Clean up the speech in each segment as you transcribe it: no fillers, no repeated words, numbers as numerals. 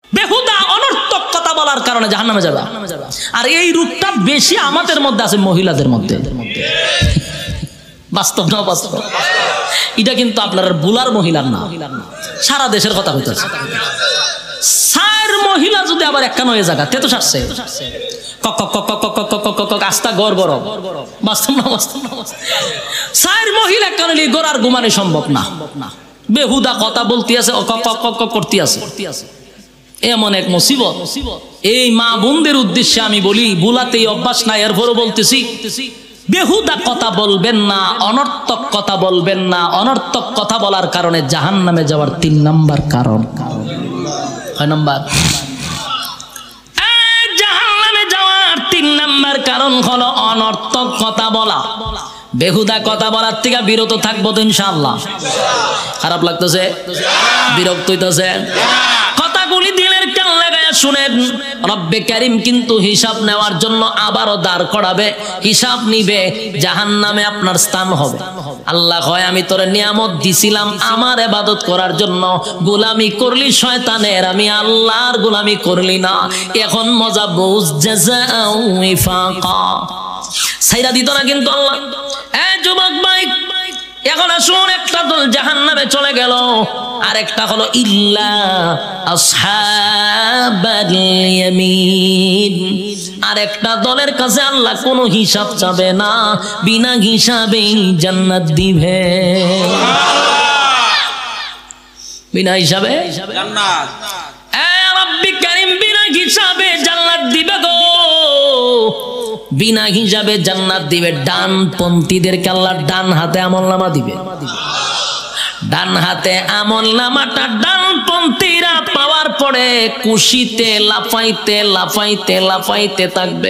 বেহুদা অনর্থক কথা বলার কারণে জাহান্নামে যাবে। আর এই রূপটা বেশি আমাদের মধ্যে আছে, মহিলাদের মধ্যে। বাস্তব না বাস্তব? এটা কিন্তু আপনার বুলার মহিলার না, সারা দেশের কথা হইতেছে। সার মহিলা যদি আবার একখান হয়ে জায়গা তে তো সারছে আস্তা গড় গরম। বাস্তব না বাস্তব? সার মহিলা একখান গড় আর ঘুমানো সম্ভব না। বেহুদা কথা বলতে আছে, করতে আছে। এমন এক মুসিবত। এই মা বোনদের উদ্দেশ্যে আমি বলি, বুলাতে অভ্যাস নাই, এরপরও বলতেছি, বেহুদা কথা বলবেন না, অনর্থক কথা বলবেন না। অনর্থক কথা বলার কারণে জাহান্নামে যাওয়ার 3 নাম্বার কারণ। কয় নাম্বার? জাহান্নামে যাওয়ার 3 নাম্বার কারণ হলো অনর্থক কথা বলা। বেহুদা কথা বলার থেকে বিরত থাকবো তো ইনশাআল্লাহ। খারাপ লাগতেছে? বিরক্ত হইতেছে? কথাগুলি দিলের কান লাগায়া শুনেন। রব্বে কারীম কিন্তু হিসাব নেওয়ার জন্য আবারও দাঁড় করাবে, হিসাব নিবে, জাহান্নামে আপনার স্থান হবে। আল্লাহ কয়, আমি তোরে নিয়ামত দিছিলাম আমার ইবাদত করার জন্য, গোলামি করলি শয়তানের, আমি আল্লাহর গোলামি করলি না। এখন মজা বুঝ, জাযাউ ওয়াফাকা। ছাইরা দিত না কিন্তু আল্লাহ। যুবক ভাই, এখন আসুন, একটা দল জাহান্নামে চলে গেল, আর একটা হলো ইল্লা আসহাবাল ইয়ামিন। আর একটা দলের কাছে আল্লাহ কোনো হিসাব চাবে না, বিনা হিসাবেই জান্নাত দিবে। বিনা হিসাবে জান্নাত। রব্বি কারীম বিনা হিসাবে জান্নাত দিবে গো, বিনা হিসাবে জান্নাত দিবে। ডানপন্থীদেরকে আল্লাহ ডান হাতে আমলনামা দিবে। ডান হাতে আমলনামাটা ডানপন্থীরা পাওয়ার পরে খুশিতে লাফাইতে লাফাইতে লাফাইতে থাকবে।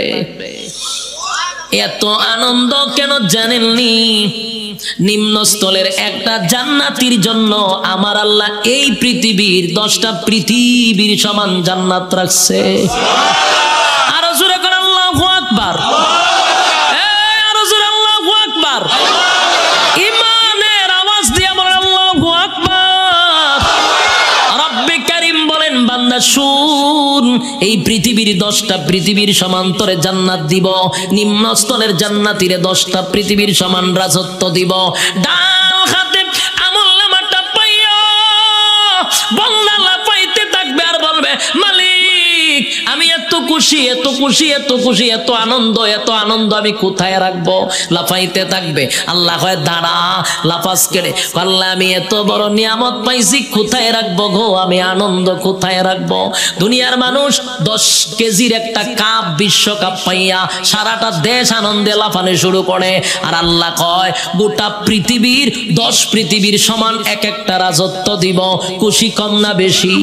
এত আনন্দ কেন জানেননি? নিম্নস্থলের একটা জান্নাতির জন্য আমার আল্লাহ এই পৃথিবীর 10টা পৃথিবীর সমান জান্নাত রাখছে। আরো জোরে করে আল্লাহু আকবার। আরো জোরে আল্লাহু আকবার। ইমানের আওয়াজ দিয়ে বলেন আল্লাহু আকবার। রব্বে কারীম বলেন, বান্দা শুন, এই পৃথিবীর 10টা পৃথিবীর সমান্তরে জান্নাত দিব, নিম্নস্থলের জান্নাতীরে 10টা পৃথিবীর সমান রাজত্ব দিব। ডান হাতে আমলনামাটা পাইয়া বান্দা লাফাইতে থাকবে আর বলবে, মালিক আমি এত খুশি, এত খুশি, এত খুশি, এত আনন্দ, এত আনন্দ আমি কোথায় রাখবো? লাফাইতে থাকবে। আল্লাহ কয়, দাঁড়া, লাফাস কেড়ে। আল্লাহ আমি এত বড় নিয়ামত পাইছি, কোথায় রাখবো গো? আমি আনন্দ কোথায় রাখবো? দুনিয়ার মানুষ 10 কেজির একটা কাপ, বিশ্বকাপ পাইয়া সারাটা দেশ আনন্দে লাফানো শুরু করে। আর আল্লাহ কয়, গোটা পৃথিবীর 10 পৃথিবীর সমান এক একটা রাজত্ব দিব। খুশি কম না বেশি?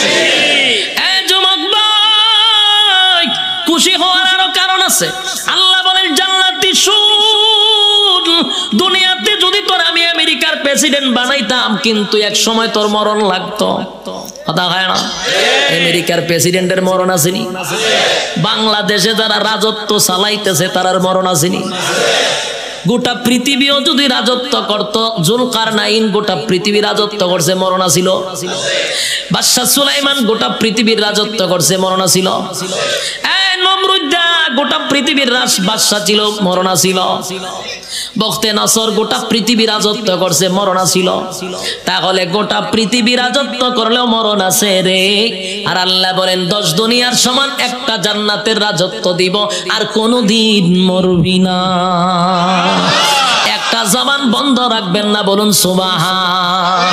খুশি হওয়ার আরো কারণ আছে। আল্লাহ বলেন, জান্নাতি শুন, দুনিয়াতে যদি তোর আমি আমেরিকার প্রেসিডেন্ট বানাইতাম, কিন্তু এক সময় তোর মরণ লাগতো। কথা হয় না? আমেরিকার প্রেসিডেন্টের মরণ আসেনি? বাংলাদেশে যারা রাজত্ব চালাইতেছে তারার মরণ আসেনি? গোটা পৃথিবীও যদি রাজত্ব করত, জুলকারনাইন গোটা পৃথিবী রাজত্ব করছে, মরণ ছিল। বাদশা সুলাইমান গোটা পৃথিবীর রাজত্ব করছে, মরণ ছিল। নমরুদ্দা গোটা পৃথিবীর বাদশা ছিল, মরণ ছিল। বখতে নসর গোটা পৃথিবী রাজত্ব করছে, মরণ ছিল। তাহলে গোটা পৃথিবী রাজত্ব করলেও মরণ আছে রে। আর আল্লাহ বলেন, 10 দুনিয়ার সমান একটা জান্নাতের রাজত্ব দিব, আর কোনদিন মরবি না। একটা জবান বন্ধ রাখবেন না, বলুন সুবহান।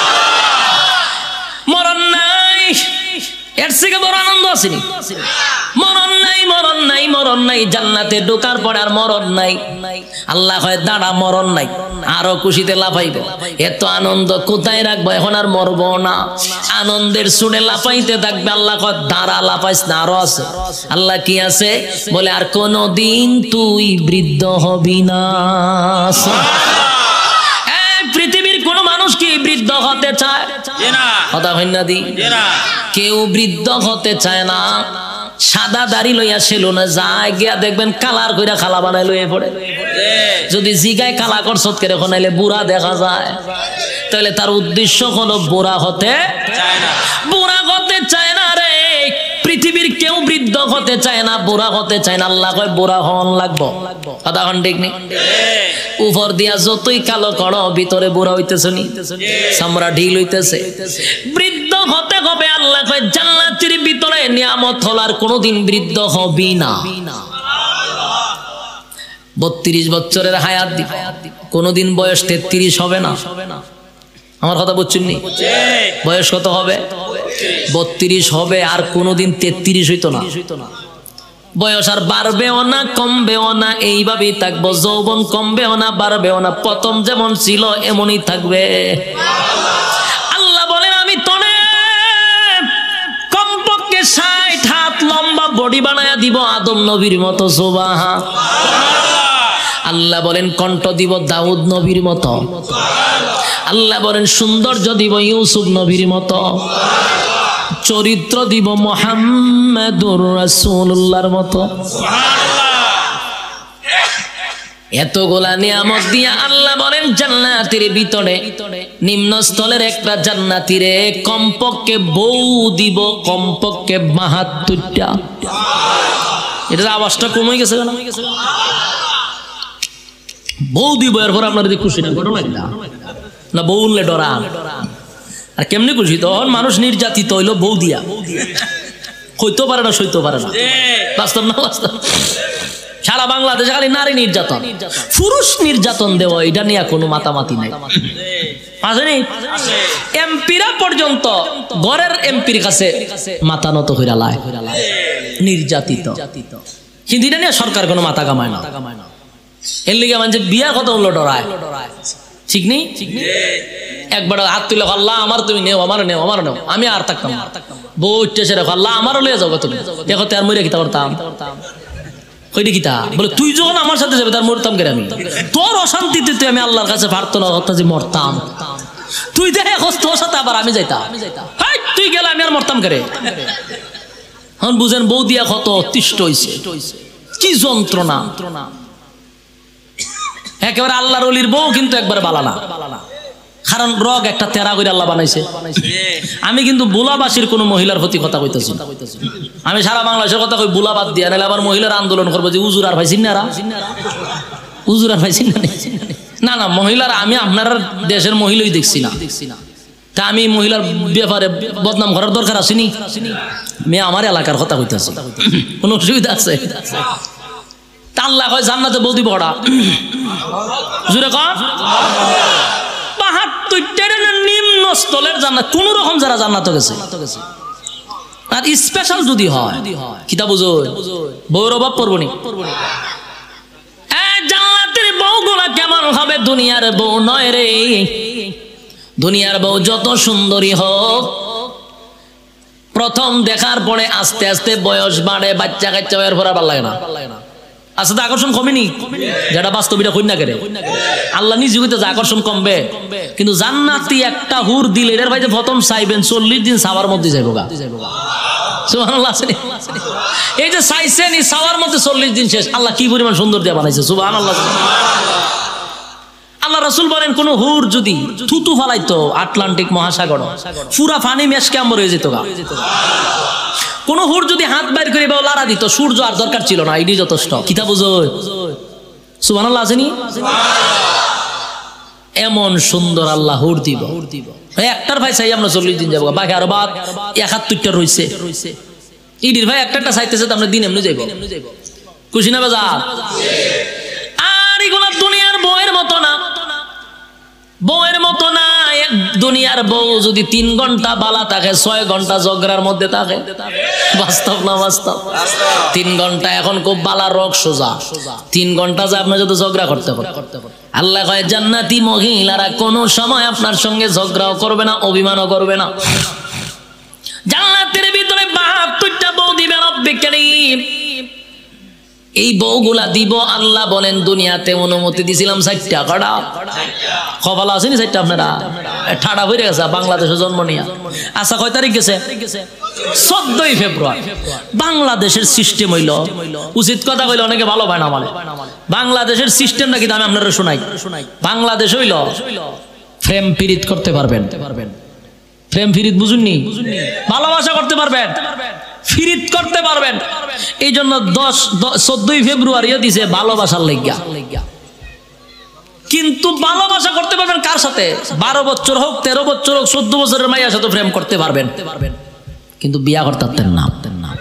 মরণ নাই, এর থেকে বড় আনন্দ আসেনি। মরণ নাই, মরণ নাই, মরণ নাই। জান্নাতে ঢোকার পরে আর মরণ নাই। আল্লাহ কয়, দাঁড়া, মরণ নাই। আরো খুশিতে লাফাইবে। এত আনন্দ কোথায় রাখবো? এখন আর মরবো না। আনন্দের সুরে লাফাইতে থাকবে। আল্লাহ কয়, দাঁড়া, লাফাইস না, আরো আছে। আল্লাহ কি আছে? বলে, আর কোনদিন তুই বৃদ্ধ হবি না। পৃথিবীর কোন মানুষ কি বৃদ্ধ হতে চায়? কথা হয় না দি? কেউ বৃদ্ধ হতে চায় না। সাদা দাড়ি লইয়া সেলুনে যায়, গিয়া দেখবেন কালার কইরা খালা বানাই লইয়া পড়ে। যদি জিগায় কালা করছত করে নাইলে বুড়া দেখা যায়। তাহলে তার উদ্দেশ্য হলো বুড়া হতে চায় না। বুড়া হতে চায় না রে। হতে চায় না, বুড়া হতে চায় না। আল্লাহ কয় বুড়া হন লাগবো। কথা কোন ঠিক নেই? উপর দিয়া যতই কালো করো, ভিতরে বুড়া হইতেছে নি, চামড়া ঢিল হইতেছে। বৃদ্ধ হতে হবে। আল্লাহ কয় জান্নাতের ভিতরে নিয়ামত হলার কোনোদিন বৃদ্ধ হবি না। 32 বছরের হায়াত দিব, কোনোদিন বয়স 33 হবে না। আমার কথা বুঝছেন নি? বয়স কত হবে? 32 হবে, আর কোনোদিন 33 হইতো না। বয়স আর বাড়বেও না কমবেও না, এইভাবেই থাকবো। যৌবন কমবেও না বাড়বেও না, প্রথম যেমন ছিল এমনই থাকবে। আল্লাহ বলেন আমি তনে কমপক্ষে 60 হাত লম্বা বডি বানায়া দিব আদম নবীর মতো। সুবহান। আল্লাহ বলেন কণ্ঠ দিব দাউদ নবীর মতো। আল্লাহ বলেন সৌন্দর্য দিব ইউসুফ নবীর মতো। চরিত্র দিব মুহাম্মাদুর রাসূলুল্লাহর মতো। এতগুলা নিয়ামত দিয়া আল্লাহ বলেন জান্নাতের ভিতরে নিম্নস্থলের একটা জান্নাতীরে কমপক্ষে বউ দিব, কমপক্ষে 72টা। এটার আওয়াজটা কমে গেছে না? বউ দিব, এরপর আপনার খুশি না? ঘটনা না বউ উনলে ডরা। আর কেমনি খুশি? তখন মানুষ নির্যাতিত হইলো বউ দিয়া, হইতে পারে না, সইতে পারে না। বাস্তব না? বাস্তব। সারা বাংলাদেশে খালি নারী নির্যাতন, পুরুষ নির্যাতন দেওয়া, এটা নিয়ে কোনো মাতামাতি নাই। আসেনি? এমপিরা পর্যন্ত ঘরের এমপির কাছে মাথা নত হইরা লায়, নির্যাতিত। কিন্তু এটা নিয়ে সরকার কোনো মাথা কামায় না। এর লিগে মানে বিয়া কত হলো ডরায়, ঠিক নেই? একবার হাত তুলে আল্লাহ আমার তুমি নেও, আমার নেও, আমার নেও, আমি আর থাকতাম। বউ উঠতেছে রেখো আল্লাহ আমারও লিয়ে যাবো তুমি। দেখো তার মরে কিতা করতাম, কইটি কিতা বলে তুই যখন আমার সাথে যাবে তার মরতাম কেন আমি? তোর অশান্তিতে তুই আমি আল্লাহর কাছে পারতো না যে মরতাম। তুই দেখে তোর সাথে আবার আমি যাইতাম, তুই গেলে আমি আর মরতাম কেরে। এখন বুঝেন বউ দিয়া কত অতিষ্ঠ হইছে, কি যন্ত্রণা। একেবারে আল্লাহর ওলির বউ কিন্তু একবারে বালানা, কারণ রগ একটা তেরা করে আল্লাহ বানাইছে। আমি কিন্তু বুলাবাসীর কোন মহিলার প্রতি কথা কইতেছি, আমি সারা বাংলাদেশের কথা কই। বুলা বাদ দিয়া নাহলে আবার মহিলার আন্দোলন করবো যে উজুর আর ভাইছিন না, উজুর আর ভাইছিন না। না মহিলার আমি আপনার দেশের মহিলাই দেখছি না, তা আমি মহিলার ব্যাপারে বদনাম করার দরকার আসেনি। মেয়ে আমার এলাকার কথা কইতেছি, কোন অসুবিধা আছে? আল্লাহ কয় জান্নাতে বউ দিব ওরা, জুড়ে কর 72টার নিম্ন স্থলের জান্নাত। কোন রকম যারা জান্নাত গেছে, আর স্পেশাল যদি হয় কিতা বুঝো, বউর অভাব পড়বো নি। জান্নাতের বউগুলা কেমন হবে? দুনিয়ার বউ নয় রে। দুনিয়ার বউ যত সুন্দরী হোক, প্রথম দেখার পরে আস্তে আস্তে বয়স বাড়ে, বাচ্চা কাচ্চা এর পর আর ভালো লাগে না। আসলে আকর্ষণ কমেনি, যেটা বাস্তবিটা কই না করে আল্লাহ নিজে কইতে যে আকর্ষণ কমবে। কিন্তু জান্নাতি একটা হুর দিলে এর ভাই যে প্রথম চাইবেন 40 দিন সাওয়ার মধ্যে যাইবো গা। সুবহানাল্লাহ। এই যে চাইছেন এই সাওয়ার মধ্যে 40 দিন শেষ। আল্লাহ কি পরিমাণ সুন্দর দিয়ে বানাইছে, সুবহানাল্লাহ। আল্লাহ রাসূল বলেন কোন হুর যদি থুতু ফালাইতো আটলান্টিক মহাসাগর, পুরা পানি মেশকে আমর হয়ে যেত গা। কোন হুর যদি হাত বাইর করে লাড়া দিত, সূর্য আর দরকার ছিল না, এটি যথেষ্ট। কিতা বুঝো? সুবহানাল্লাহ আসেনি? এমন সুন্দর আল্লাহ হুর দিব। একটার ভাই চাই আমরা 40 দিন যাবো, বাকি আরো বাদ 71টা রয়েছে। ইডির ভাই একটা চাইতেছে তো আমরা দিন এমনি যাইব, খুশি না বাজার? আর এগুলা দুনিয়ার বউয়ের মতো না, বউয়ের মতো না। দুনিয়ার বউ যদি 3 ঘন্টা বালা থাকে, 6 ঘন্টা ঝগড়ার মধ্যে থাকে। বাস্তব না বাস্তব? 3 ঘন্টা এখন খুব বালা রোগ সোজা, 3 ঘন্টা যে আপনি যদি ঝগড়া করতে আল্লাহ কয় জান্নাতি মহিলারা কোনো সময় আপনার সঙ্গে ঝগড়াও করবে না, অভিমানও করবে না। জান্নাতের ভিতরে 72টা বউ দিবে রব্বে কারীম। এই বউগুলা দিব আল্লাহ বলেন দুনিয়াতে অনুমতি দিছিলাম 4টা। কটা খবর আসেনি 4টা? আপনারা ঠাডা হয়ে গেছে বাংলাদেশে জন্ম নিয়া। আচ্ছা কয় তারিখ গেছে? 14ই ফেব্রুয়ারি। বাংলাদেশের সিস্টেম হইল, উচিত কথা কইলে অনেকে ভালো হয় না মানে, বাংলাদেশের সিস্টেম নাকি আমি আপনারা শোনাই। বাংলাদেশ হইল প্রেম পীড়িত করতে পারবেন, প্রেম পীড়িত বুঝুননি? ভালোবাসা করতে পারবেন, ফিরিত করতে পারবেন। এই জন্য 14 ফেব্রুয়ারিও দিছে ভালোবাসার লাগিয়া। কিন্তু ভালোবাসা করতে পারবেন কার সাথে? 12 বছর হোক, 13 বছর হোক, 14 বছরের মাইয়ার সাথে প্রেম করতে পারবেন, কিন্তু বিয়া করতে পারতেন না।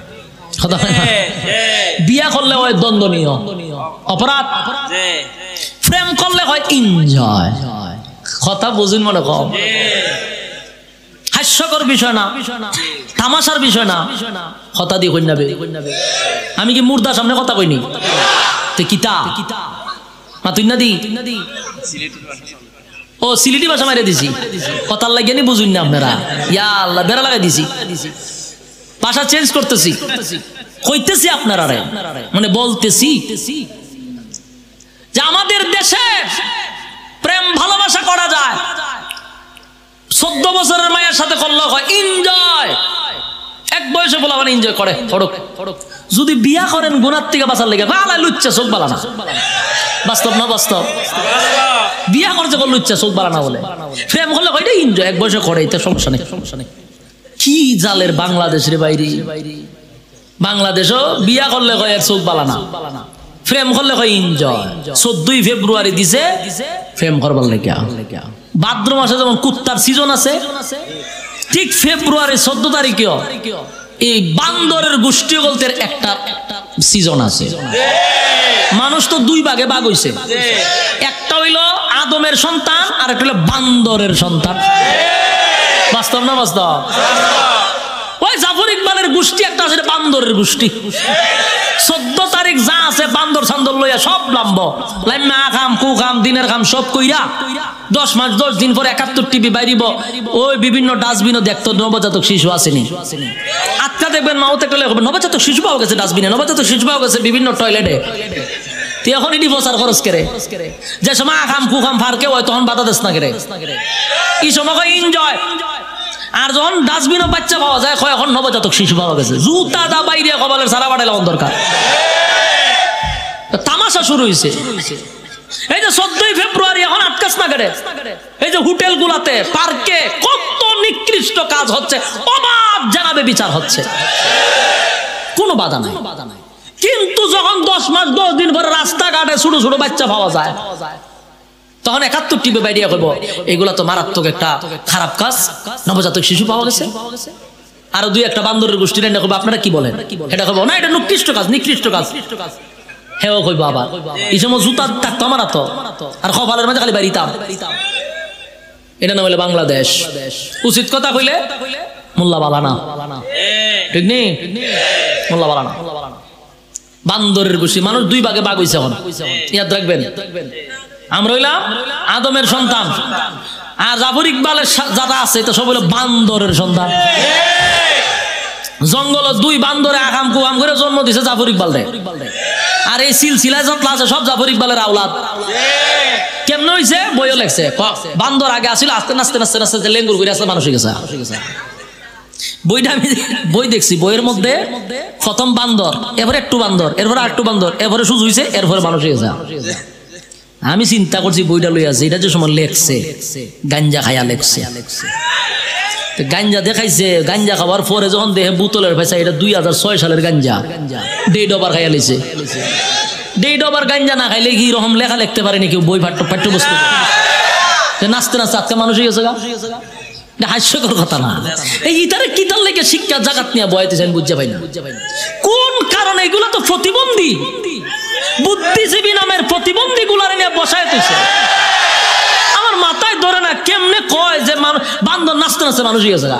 বিয়া করলে হয় দ্বন্দ্বনীয় অপরাধ, প্রেম করলে হয় এনজয়। কথা বুঝুন মনে কম, হাস্যকর বিষয় না, তামাশার বিষয় না। কথা দিয়ে কই নাবে, আমি কি মুর্দার সামনে কথা কইনি? তে কিতা মা তুই না দি ও সিলেটি ভাষা মাইরে দিছি, কথার লাগিয়ে নি বুঝুন না আপনারা। ইয়া আল্লাহ, বেড়া লাগাই দিছি, ভাষা চেঞ্জ করতেছি, কইতেছি আপনারা মানে বলতেছি যে আমাদের দেশে প্রেম ভালোবাসা করা যায়। 14 বছরের মায়ের সাথে করলে হয় এনজয়। এক বয়সে বলা মানে এনজয় করে ফড়ক। যদি বিয়া করেন গুনার থেকে বাঁচার লেগে ভালাই লুচ্চা চোখ বালা না। বাস্তব না বাস্তব? বিয়া করছে করলে লুচ্চা চোখ বালা না বলে, প্রেম করলে হয় এনজয়। এক বয়সে করে, এতে সমস্যা নেই। কি জালের বাংলাদেশ রে বাইরে। বাংলাদেশও বিয়া করলে কয় এর চোখ বালা না, প্রেম করলে কয় এনজয়। 14 ফেব্রুয়ারি দিছে প্রেম করবার লেগে। ভাদ্র মাসে যেমন কুত্তার সিজন আছে, ঠিক ফেব্রুয়ারি 14 তারিখেও এই বান্দরের গোষ্ঠী বলতে একটা সিজন আছে। মানুষ তো 2 ভাগে ভাগ হইছে, একটা হইল আদমের সন্তান আর একটা হইল বান্দরের সন্তান। বাস্তব না বাস্তব? ওই জাফর ইকবালের গোষ্ঠী একটা আছে, বান্দরের গোষ্ঠী। 14 তারিখ যা আছে বান্দর সান্দর লইয়া সব লাম্ব লাইমা খাম কু খাম দিনের খাম সব কইরা 10 মাস 10 দিন পরে 71 টিভি বাইরিব। ওই বিভিন্ন ডাস্টবিনও দেখতো নবজাতক শিশু আসেনি। আজকে দেখবেন মাউতে টলে নবজাতক শিশু পাওয়া গেছে ডাস্টবিনে, নবজাতক শিশু পাওয়া গেছে বিভিন্ন টয়লেটে। তুই এখন এটি বসার খরচ করে যে সময় খাম কু খাম ফারকে হয় তখন বাধা দেশ না করে, এই সময় এনজয়। আর যখন ডাস্টবিনও বাচ্চা পাওয়া যায় কয় এখন নবজাতক শিশু পাওয়া গেছে। জুতা দা বাইরে কপালের সারা বাড়াইলে দরকার। তামাশা শুরু হয়েছে। এই যে 14 ফেব্রুয়ারি এখন আটকাস না করে, এই যে হোটেল গুলাতে পার্কে কত নিকৃষ্ট কাজ হচ্ছে, অবাধ জানাবে বিচার হচ্ছে, কোনো বাধা নাই। কিন্তু যখন 10 মাস 10 দিন পরে রাস্তাঘাটে ছোট ছোট বাচ্চা পাওয়া যায় তখন 71 টিভি বাইরিয়া কইব এগুলা তো মারাত্মক একটা খারাপ কাজ, নবজাতক শিশু পাওয়া গেছে। আর 2-1 বান্দরের গোষ্ঠী না কইব আপনারা কি বলেন, এটা কইব না এটা নিকৃষ্ট কাজ, নিকৃষ্ট কাজ। হেও কইব আবার এই সময় জুতা থাকতো আমার তো, আর কপালের মাঝে খালি বাড়িতাম। এটা না বলে বাংলাদেশ। উচিত কথা কইলে মোল্লা বালা না, ঠিক নেই? মোল্লা বালা না, বান্দরের গোষ্ঠী। মানুষ 2 ভাগে ভাগ হইছে এখন, ইয়াদ রাখবেন। আমরা হইলাম আদমের সন্তান, আর জাফর ইকবালের যারা আছে এটা সব হইল বান্দরের সন্তান। জঙ্গল 2 বান্দরে আকাম কুয়াম করে জন্ম দিছে জাফর ইকবাল রে। আর এই সিলসিলা যত আছে সব জাফর ইকবালের আওলাদ। কেমন হইছে? বইও লেখছে বান্দর আগে আসিল, আস্তে নাস্তে নাস্তে নাস্তে লেঙ্গুর করে আসলে মানুষ হয়ে গেছে। বইটা আমি বই দেখছি, বইয়ের মধ্যে প্রথম বান্দর, এরপরে একটু বান্দর, এরপরে আরেকটু বান্দর, এরপরে সুজ হইছে, এরপরে মানুষ হয়ে গেছে। আমি চিন্তা করছি বইটা লই আছে, এটা যে সময় লেখছে গাঞ্জা খাইয়া লেখছে। গাঞ্জা দেখাইছে, গাঞ্জা খাওয়ার পরে যখন দেখে বোতলের পয়সা এটা 2006 সালের গাঞ্জা, 1.5 ওভার খাইয়া লিছে। 1.5 ওভার গাঞ্জা না খাইলে কি রকম লেখা লিখতে পারে নাকি বই পাঠ্যবস্তু? নাচতে নাচতে আজকে মানুষ হয়ে গেছে। হাস্যকর কথা না? এই ইতারে কিতার লেগে শিক্ষা জাগাত নিয়ে বয়াইতেছেন বুঝতে পাই না কোন কারণে। এগুলো তো প্রতিবন্ধী, বুদ্ধিজীবী নামের প্রতিবন্ধী গুলার নিয়ে বসাইতেছে। আমার মাথায় ধরে না কেমনে কয় যে বান্দর নাচতে নাচতে মানুষ হয়ে গেছে।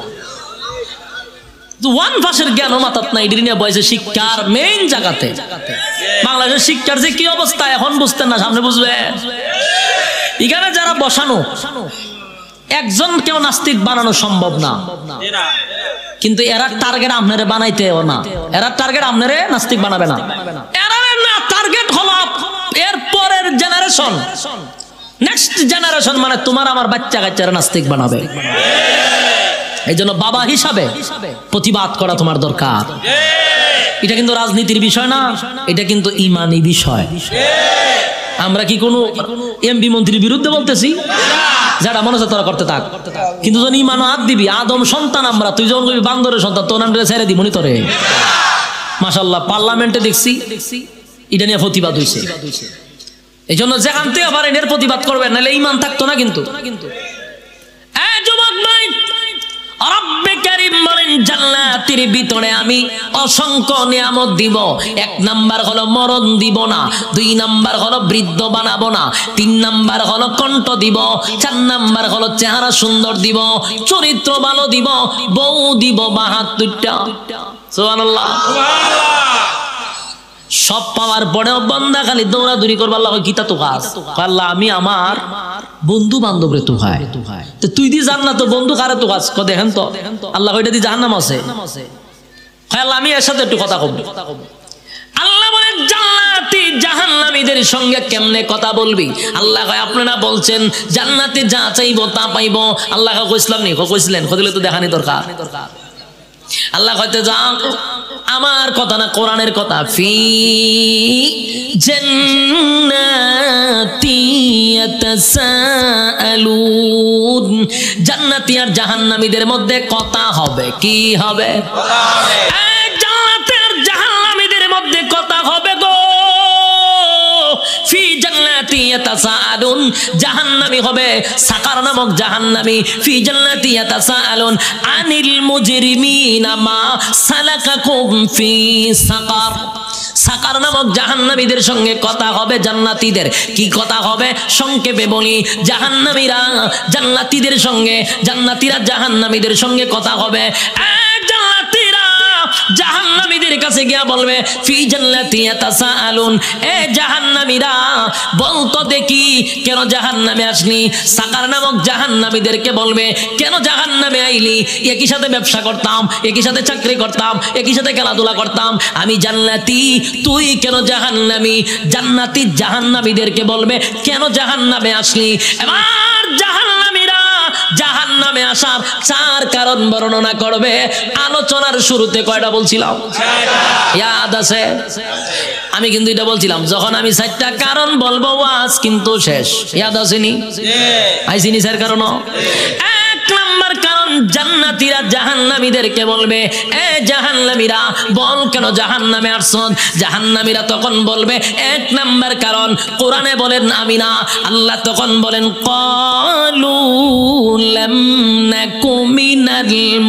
ওয়ান ভাষের জ্ঞান মাথাত নাই, এটি নিয়ে বয়সে শিক্ষার মেইন জায়গাতে। বাংলাদেশের শিক্ষার যে কি অবস্থা এখন বুঝতেন না, সামনে বুঝবে। এখানে যারা বসানো একজন কেউ নাস্তিক বানানো সম্ভব না, কিন্তু এরা টার্গেট আপনারে বানাইতেও না, এরা টার্গেট আপনারে নাস্তিক বানাবে না। এরা না টার্গেট হলো এর পরের জেনারেশন, নেক্সট জেনারেশন, মানে তোমার আমার বাচ্চা কাচ্চারা নাস্তিক বানাবে। এই জন্য বাবা হিসাবে প্রতিবাদ করা তোমার দরকার। এটা কিন্তু রাজনীতির বিষয় না, এটা কিন্তু ইমানি বিষয়। আমরা কি কোনো এমপি মন্ত্রীর বিরুদ্ধে বলতেছি? যেটা মনে হচ্ছে তোরা করতে থাক, কিন্তু যখন ইমান হাত দিবি, আদম সন্তান আমরা, তুই যখন কবি বান্দরের সন্তান, তোর নাম ছেড়ে দিবনি তোরে। মাশাআল্লাহ, পার্লামেন্টে দেখছি এটা নিয়ে প্রতিবাদ হয়েছে। এই জন্য যে আনতে পারেন এর প্রতিবাদ করবেন, নাহলে ইমান থাকতো না। কিন্তু যুবক ভাই, রব্বে কারীম বলেন জান্নাতের ভিতরে আমি অসংখ্য নিয়ামত দিব। 1 নাম্বার হলো মরণ দিব না, 2 নাম্বার হলো বৃদ্ধ বানাবো না, 3 নাম্বার হলো কণ্ঠ দিব, 4 নাম্বার হলো চেহারা সুন্দর দিব, চরিত্র ভালো দিব, বউ দিব 72টা। সুবহানাল্লাহ। সব পাওয়ার পরেও বান্দা খালি দৌড়াদৌড়ি করবার আল্লাহ কিতা তো কাজ। আল্লাহ আমি আমার বন্ধু বান্ধবরে তো খায়, তো তুই দি জান্নাত তো বন্ধু কারে তো কাজ দেখেন তো আল্লাহ কইটা দি জাহান্নাম আছে। আল্লাহ আমি এর সাথে একটু কথা কব। আল্লাহ বলেন জান্নাতি জাহান্নামীদের সঙ্গে কেমনে কথা বলবি? আল্লাহ কয় আপনারা বলছেন জান্নাতে যা চাইবো তা পাইবো। আল্লাহ কইছিলাম নি, কইছিলেন, কইলে তো দেখানি দরকার। আল্লাহ কইতে যা আমার কথা না, কোরআনের কথা। ফি জান্নাতি ইয়াতাসাআলুন, জান্নাতি আর জাহান্নামীদের মধ্যে কথা হবে। কি হবে? জান্নাতি আর জাহান্নামীদের মধ্যে কথা হবে গো। ফি জান্নাতি ইয়াতাসাআলুন, জাহান্নামী হবে সাকার নামক জাহান্নামী। ফি জান্নাতি ইয়াতাসাআলুন আনিল মুজরিমিনা মা সালাকাকুম ফি সাকার, সাকার নামক জাহান্নামীদের সঙ্গে কথা হবে জান্নাতীদের। কি কথা হবে? সংক্ষেপে বলি, জাহান্নামীরা জান্নাতীদের সঙ্গে, জান্নাতীরা জাহান্নামীদের সঙ্গে কথা হবে। জান্নাতীরা জাহান্নামীদের কাছে গিয়া বলবে ফি জান্নাতি ইয়াতাসাআলুন, এ জাহান্নামীরা বলতো দেখি কেন জাহান্নামে আসলি? সাকার নামক জাহান্নামীদেরকে বলবে কেন জাহান্নামে আইলি? একই সাথে ব্যবসা করতাম, একই সাথে চাকরি করতাম, একই সাথে খেলাধুলা করতাম, আমি জান্নাতি, তুই কেন জাহান্নামী? জান্নাতি জাহান্নামীদেরকে বলবে কেন জাহান্নামে আসলি? এবার জাহান্নামীরা জাহান্নামে আসার 4 কারণ বর্ণনা করবে। আলোচনার শুরুতে কয়টা বলছিলাম? ইয়াদ আছে? আমি কিন্তু এটা বলছিলাম যখন আমি 4টা কারণ বলবো ওয়াজ কিন্তু শেষ। ইয়াদ আসেনি? আইসিনি স্যার? কারণ 1 নাম্বার কারণ, জান্নাতীরা জাহান্নামীদেরকে বলবে এ জাহান্নামীরা বল কেন জাহান্নামে আসছস? জাহান্নামীরা তখন বলবে 1 নাম্বার কারণ কোরআনে বলেন আমি না। আল্লাহ তখন বলেন ক্বালু লাম নাকু মিনাল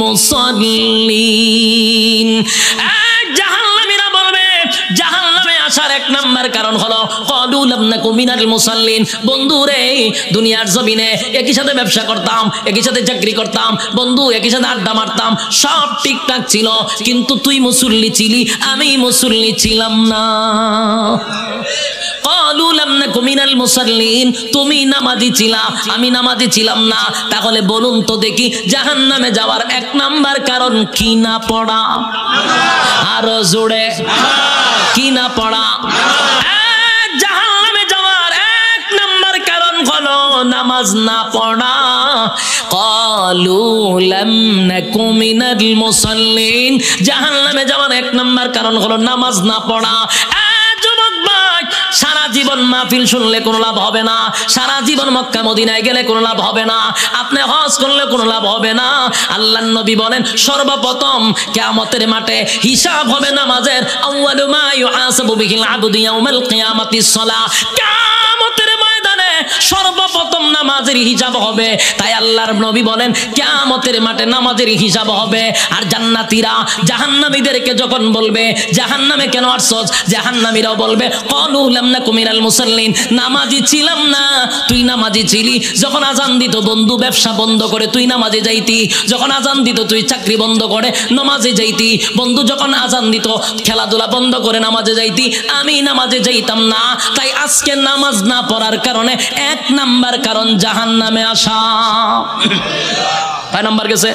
মুসাল্লিন। জাহান্নামীরা বলবে জাহান্নামে আসার 1 নাম্বার কারণ হলো ক্বালু লাম নাকু মিনাল মুসাল্লিন। বন্ধু রে, দুনিয়ার জমিনে একই সাথে ব্যবসা করতাম, একই সাথে চাকরি করতাম, বন্ধু একই সাথে আড্ডা মারতাম, সব ঠিকঠাক ছিল, কিন্তু তুই মুসল্লি ছিলি, আমি মুসল্লি ছিলাম না। ক্বালু লাম নাকু মিনাল মুসাল্লিন, তুমি নামাজি ছিলা, আমি নামাজি ছিলাম না। তাহলে বলুন তো দেখি জাহান্নামে যাওয়ার 1 নাম্বার কারণ কি না পড়া? আরো জোরে, কি না পড়া? জাহান্নামে যাওয়ার 1 নাম্বার কারণ হলো নামাজ না পড়া। ক্বালু লাম নাকু মিনাল মুসাল্লিন, জাহান্নামে যাওয়ার 1 নাম্বার কারণ হলো নামাজ না পড়া। যুবক ভাই, সারা জীবন মাহফিল শুনলে কোনো লাভ হবে না, সারা জীবন মক্কা মদিনায় গেলে কোনো লাভ হবে না, আপনি হজ করলে কোনো লাভ হবে না। আল্লাহর নবী বলেন সর্বপ্রথম কিয়ামতের মাঠে হিসাব হবে নামাজের। আউয়ালু মা ইউহাসাবু বিহিল আবদু ইয়াউমাল কিয়ামাতিস সালাহ, কিয়ামতের ময়দানে সর্বপ্রথম নামাজের হিসাব হবে। তাই আল্লাহর নবী বলেন কিয়ামতের মাঠে নামাজের হিসাব হবে। আর জান্নাতীরা জাহান্নামীদেরকে যখন বলবে জাহান্নামে কেন আসছস, জাহান্নামীরাও বলবে ক্বালু লাম নাকু মিনাল মুসাল্লিন, নামাজি ছিলাম না, তুই নামাজি ছিলি। যখন আজান দিত বন্ধু ব্যবসা বন্ধ করে তুই নামাজে যাইতি, যখন আজান দিত তুই চাকরি বন্ধ করে নামাজে যাইতি, বন্ধু যখন আজান দিত খেলাধুলা বন্ধ করে নামাজে যাইতি, আমি নামাজে যাইতাম না। তাই আজকে নামাজ না পড়ার কারণে 1 নাম্বার কারণ জাহান্নামে আসা। কয় নাম্বার গেছে?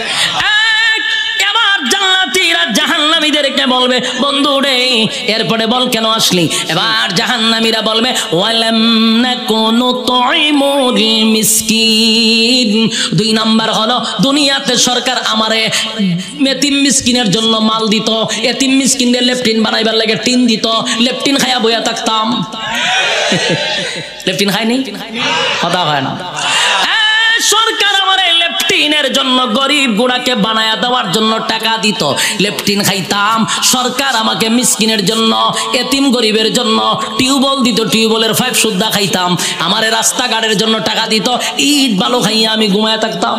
এবার জান্নাতীরা জাহান্নামীদেরকে বলবে বন্ধু রে এরপরে বল কেন আসলি? এবার জাহান্নামীরা বলবে ওয়ালাম নাকুনু তুইমুল মিসকিন। 2 নাম্বার হলো দুনিয়াতে সরকার আমারে এতিম মিসকিনের জন্য মাল দিত, এতিম মিসকিনদের লেফটিন বানাইবার লাগে টিন দিত, লেফটিন খাইয়া বইয়া থাকতাম। লেফটিন খাইনি? কথা হয় না। সরকার আমার লেপটিনের জন্য গরিব গুড়াকে বানায়া দেওয়ার জন্য টাকা দিত, লেপটিন খাইতাম। সরকার আমাকে মিসকিনের জন্য, এতিম গরিবের জন্য টিউবওয়েল দিত, টিউবওয়েলের পাইপ সুদ্ধা খাইতাম। আমারে রাস্তাঘাটের জন্য টাকা দিত, ইট বালু খাইয়া আমি ঘুমায় থাকতাম।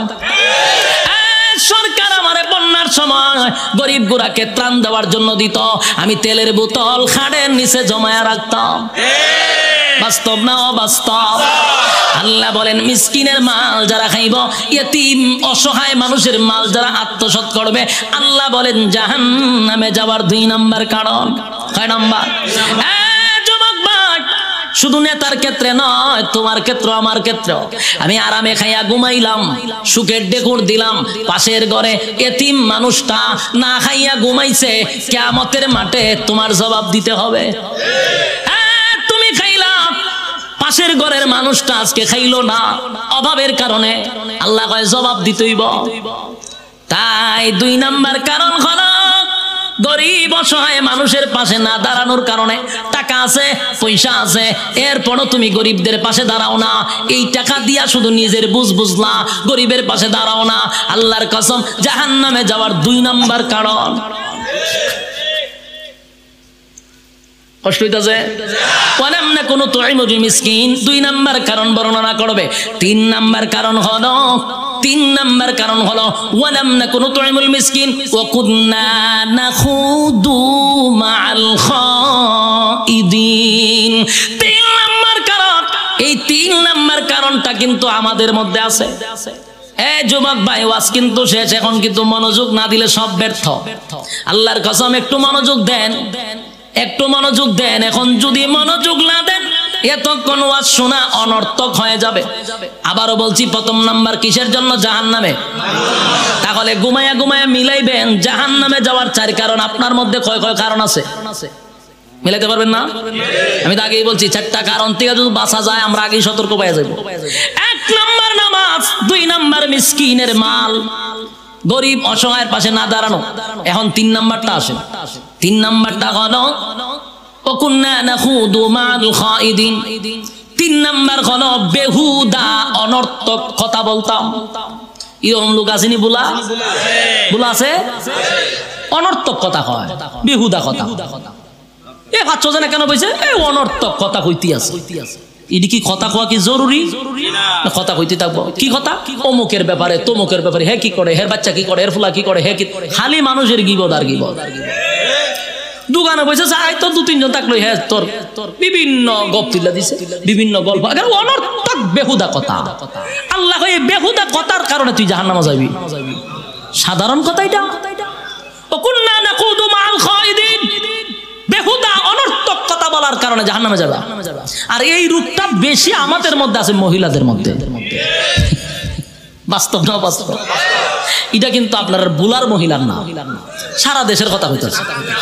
সরকার আমারে বন্যার সময় গরিব গুড়াকে ত্রাণ দেওয়ার জন্য দিত, আমি তেলের বোতল খাড়ের নিচে জমায়া রাখতাম। বাস্তব না অবাস্তব? আল্লাহ বলেন মিসকিনের মাল যারা খাইব, ইয়েতিম অসহায় মানুষের মাল যারা আত্মসাৎ করবে, আল্লাহ বলেন জাহান্নামে যাওয়ার 2 নাম্বার কারণ। কয় নাম্বার? যুবক ভাই, শুধু নেতার ক্ষেত্রে নয়, তোমার ক্ষেত্র আমার ক্ষেত্র। আমি আরামে খাইয়া ঘুমাইলাম, সুখের ডেকুর দিলাম, পাশের ঘরে এতিম মানুষটা না খাইয়া ঘুমাইছে, কিয়ামতের মাঠে তোমার জবাব দিতে হবে। তুমি খাইলা, পাশের ঘরের মানুষটা আজকে খাইলো না অভাবের কারণে, আল্লাহ কয় জবাব দিতেইব। তাই 2 নাম্বার কারণ হলো গরিব অসহায় মানুষের পাশে না দাঁড়ানোর কারণে। টাকা আছে, পয়সা আছে, এরপরও তুমি গরিবদের পাশে দাঁড়াও না। এই টাকা দিয়া শুধু নিজের বুঝলা, গরিবের পাশে দাঁড়াও না। আল্লাহর কসম, জাহান্নামে যাওয়ার 2 নাম্বার কারণ। কষ্ট হইতাছে? ওয়ালাম নাকুনু তুইমুল মিসকিন 2 নাম্বার কারণ বর্ণনা করবে। 3 নাম্বার কারণ হলো, 3 নাম্বার কারণ হলো ওয়ালাম নাকুনু তুইমুল মিসকিন ওয়া কুননা নাখুদু মাআল খাইদিন। 3 নাম্বার কারণ, এই 3 নাম্বার কারণটা কিন্তু আমাদের মধ্যে আছে। এই যুবক ভাই, ওয়াজ কিন্তু শেষ, এখন কিন্তু মনোযোগ না দিলে সব ব্যর্থ। আল্লাহর কসম, একটু মনোযোগ দেন, একটু মনোযোগ দেন। এখন যদি মনোযোগ না দেন, এতক্ষণ ওয়াজ শোনা অনর্থক হয়ে যাবে। আবারও বলছি, 1ম নাম্বার কিসের জন্য? জাহান্নামে। তাহলে ঘুমায়া ঘুমায়া মিলাইবেন জাহান্নামে যাওয়ার 4 কারণ। আপনার মধ্যে কয় কয় কারণ আছে? মিলাইতে পারবেন না? আমি তো আগেই বলছি, 4টা কারণ থেকে যদি বাঁচা যায়, আমরা আগেই সতর্ক পাওয়া যাব। 1 নাম্বার নামাজ, 2 নাম্বার মিসকিনের মাল, গরিব অসহায়ের পাশে না দাঁড়ানো। এখন 3 নাম্বারটা আসে। 3 নাম্বারটা হলো ওকুন্না নাখুদু মাআল খাইদিন। 3 নাম্বার হলো বেহুদা অনর্থক কথা বলতাম। এরকম লোক আসেনি? বুলা আছে, অনর্থক কথা কয়, বেহুদা কথা। এ ভাবছো জানে কেন বলছে? এই অনর্থক কথা কইতে আছে। এটি কি কথা কওয়া কি জরুরি? কথা কইতে থাকবো। কি কথা? অমুকের ব্যাপারে, তমুকের ব্যাপারে, হে কি করে, হের বাচ্চা কি করে, হের ফুলা কি করে, হে কি, খালি মানুষের গিবদ আর গিবদ। দোকানে বসে চাই তো 2-3 জন থাকলো, হ্যাঁ তোর বিভিন্ন গপ তুলে দিছে, বিভিন্ন গল্প, অনর্থক বেহুদা কথা। আল্লাহ এই বেহুদা কথার কারণে তুই জাহান্নামে যাবি। সাধারণ কথা এটা। ওকুন্না নাকুদু মাআল খাইদিন, বেহুদা অনর্থক কথা বলার কারণে জাহান্নামে যাবে। আর এই রূপটা বেশি আমাদের মধ্যে আছে, মহিলাদের মধ্যে। বাস্তব না বাস্তব? এটা কিন্তু আপনার বুলার মহিলার না, সারা দেশের কথা হইতেছে।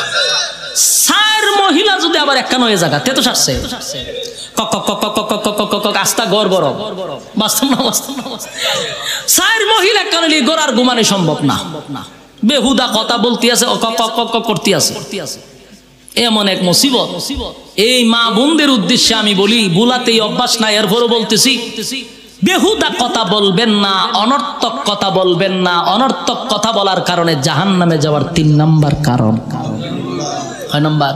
4 মহিলা যদি আবার একখান হয়ে জায়গা, তে তো সারছে আস্তা গড় বড়। বাস্তব না বাস্তব? 4 মহিলা একখান হলে গড়ার ঘুমানো সম্ভব না। বেহুদা কথা বলতে আছে, করতে আছে। এমন এক মুসিবত। এই মা বোনদের উদ্দেশ্যে আমি বলি, বুলাতেই অভ্যাস নাই, এরপরও বলতেছি, বেহুদা কথা বলবেন না, অনর্থক কথা বলবেন না। অনর্থক কথা বলার কারণে জাহান্নামে যাওয়ার 3 নাম্বার কারণ। 6 নাম্বার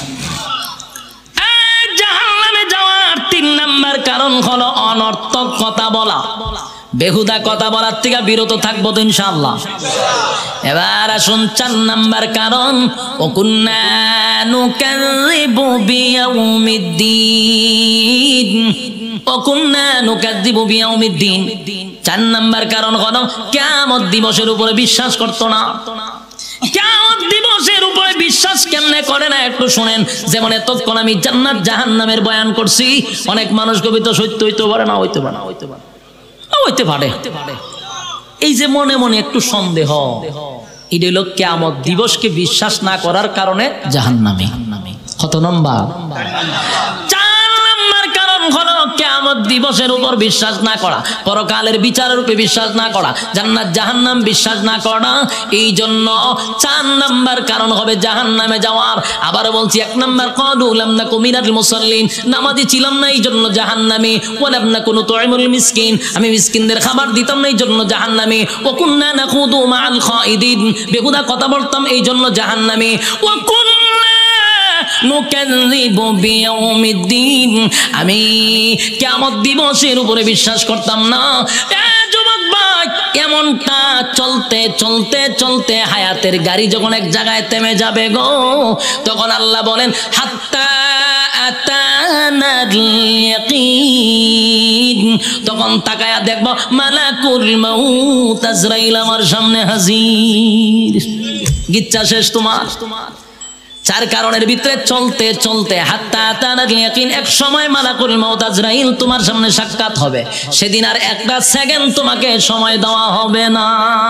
জাহান্নামে যাওয়ার 3 নাম্বার কারণ হলো অনর্থক কথা বলা। বেহুদা কথা বলার থেকে বিরত থাকবো তো ইনশাআল্লাহ। এবার আসুন 4 নাম্বার কারণ, ওকুন্না নুকাযযিবু বিয়াউমিদ্দিন। ওকুন্না নুকাযযিবু বিয়াউমিদ্দিন। 4 নাম্বার কারণ হলো কিয়ামত দিবসের উপরে বিশ্বাস করতো না। কিয়ামত দিবসের উপরে বিশ্বাস কেমনে করে না একটু শুনেন। যেমন এতক্ষণ আমি জান্নাত জাহান্নামের বয়ান করছি, অনেক মানুষ কবি তো সত্য হইতে পারে না, হইতে পারে, হইতে পারে। এই যে মনে মনে একটু সন্দেহ, এটা হলো কিয়ামত দিবসকে বিশ্বাস না করার কারণে জাহান্নামী। কত নম্বর? 4 নম্বর কারণ হলো কিয়ামত দিবসের উপর বিশ্বাস না করা, পরকালের বিচারের উপর বিশ্বাস না করা, জান্নাত জাহান্নাম বিশ্বাস না করা, এই জন্য 4 নাম্বার কারণ হবে জাহান্নামে যাওয়ার। আবার বলছি, 1 নাম্বার ক্বালু লাম নাকু মিনাল মুসাল্লিন, নামাজি ছিলাম না এই জন্য জাহান্নামী। ওয়া লাম নাকু নুতঈমুল মিসকিন, আমি মিসকিনদের খাবার দিতাম না এই জন্য জাহান্নামী। ওয়া কুননা নাখুদু মাআল খাইদিন, বেহুদা কথা বলতাম এই জন্য জাহান্নামী। ওয়া কুননা নুকাযযিবু বিয়াউমিদ্দিন, আমি কিয়ামত দিবসের উপরে বিশ্বাস করতাম না। যুবক ভাই, এমনটা চলতে চলতে চলতে হায়াতের গাড়ি যখন এক জায়গায় থেমে যাবে গো, তখন আল্লাহ বলেন হাত্তা আতানাল ইয়াকিন, তখন তাকায়া দেখব মালাকুল মাউত আজরাইল আমার সামনে হাজির। গিচ্ছা শেষ তোমার। 4 কারণের ভিতরে চলতে চলতে হাত্তা আতানাল ইয়াকিন, এক সময় মালাকুল মাউত আজরাইল তোমার সামনে সাক্ষাৎ হবে। সেদিন আর একটা সেকেন্ড তোমাকে সময় দেওয়া হবে না।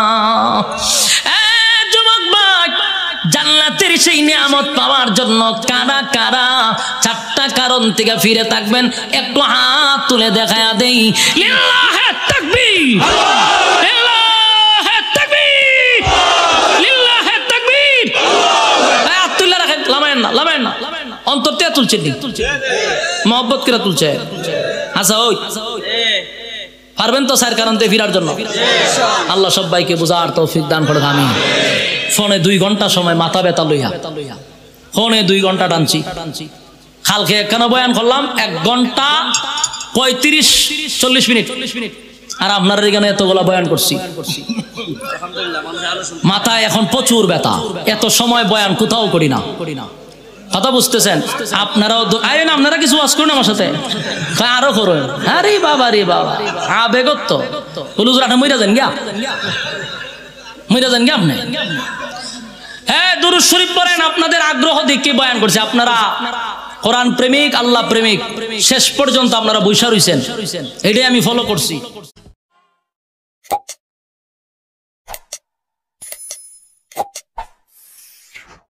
যুবক ভাই, জান্নাতের সেই নিয়ামত পাওয়ার জন্য কারা কারা 4টা কারণ থেকে ফিরে থাকবেন, একটু হাত তুলে দেখায়া দেই। লিল্লাহে তাকবীর, লিল্লাহে তাকবীর, লিল্লাহে তাকবীর। হাত তুলে রাখেন, লামায়েন না, লামায়েন না, অন্তর থেকে তুলছে, মহব্বত করে তুলছে। আচ্ছা ওই পারবেন তো 4 কারণ থেকে ফিরার জন্য? আল্লাহ সবাইকে বোঝার তৌফিক দান করে। আমি ফোনে 2 ঘন্টা সময় মাথা ব্যথা লইয়া, ফোনে 2 ঘন্টা টানছি। কালকে কেন বয়ান করলাম 1 ঘন্টা 35-40 মিনিট, আর আপনার এখানে এতগুলা বয়ান করছি। মাথায় এখন প্রচুর ব্যথা, এত সময় বয়ান কোথাও করি না। কথা বুঝতেছেন? আপনারাও আইন, আপনারা কিছু ওয়াজ করুন আমার সাথে, আরো করুন। আরে বাবা রে বাবা, আবেগত তো হুজুরাটা মইরা যান গিয়া, মইরা যান গিয়া আপনি। হ্যাঁ, দুরূদ শরীফ পড়েন, আপনাদের আগ্রহ দেখে বয়ান করছে। আপনারা কোরআন প্রেমিক, আল্লাহ প্রেমিক, শেষ পর্যন্ত আপনারা বৈশা রইছেন, এটাই আমি ফলো করছি।